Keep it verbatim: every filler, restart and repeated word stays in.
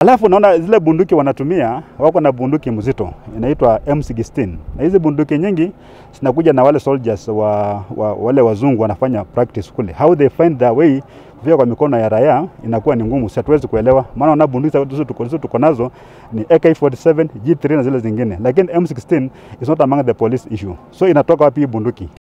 Alafu naona zile bunduki wanatumia, wako na bunduki mzito inaitwa M sixteen. Na hizi bunduki nyingi zinakuja na wale soldiers wa, wa wale wazungu wanafanya practice kule. How they find their way kufika kwa mikono ya raia inakuwa ni ngumu, hatuwezi kuelewa. Maana wana bunduki zote tuko tuko nazo ni A K forty-seven, G three na zile zingine. Lakini M sixteen is not among the police issue. So inatoka wapi bunduki?